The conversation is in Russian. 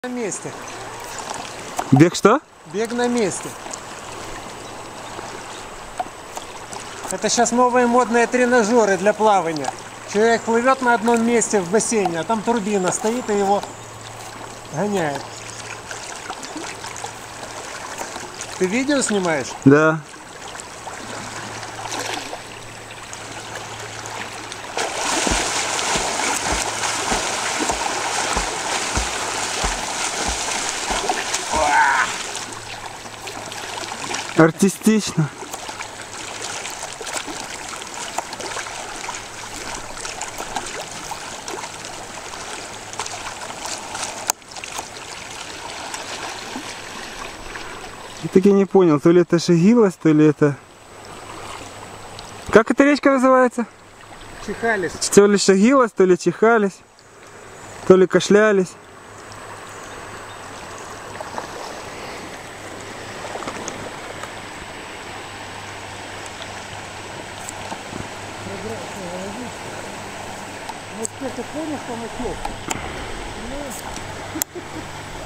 На месте. Бег что? Бег на месте. Это сейчас новые модные тренажеры для плавания. Человек плывет на одном месте в бассейне, а там турбина стоит и его гоняет. Ты видео снимаешь? Да. Артистично. Я так и не понял, то ли это Шигилась, то ли это... Как эта речка называется? Чихались. То ли Шигилась, то ли чихались, то ли кашлялись. Вот это понял, что она тёплая?